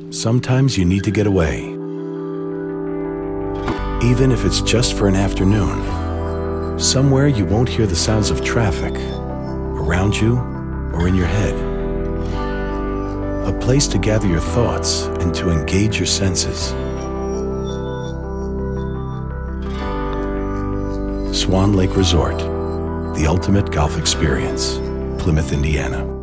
Sometimes you need to get away, even if it's just for an afternoon. Somewhere you won't hear the sounds of traffic, around you or in your head. A place to gather your thoughts and to engage your senses. Swan Lake Resort, the ultimate golf experience, Plymouth, Indiana.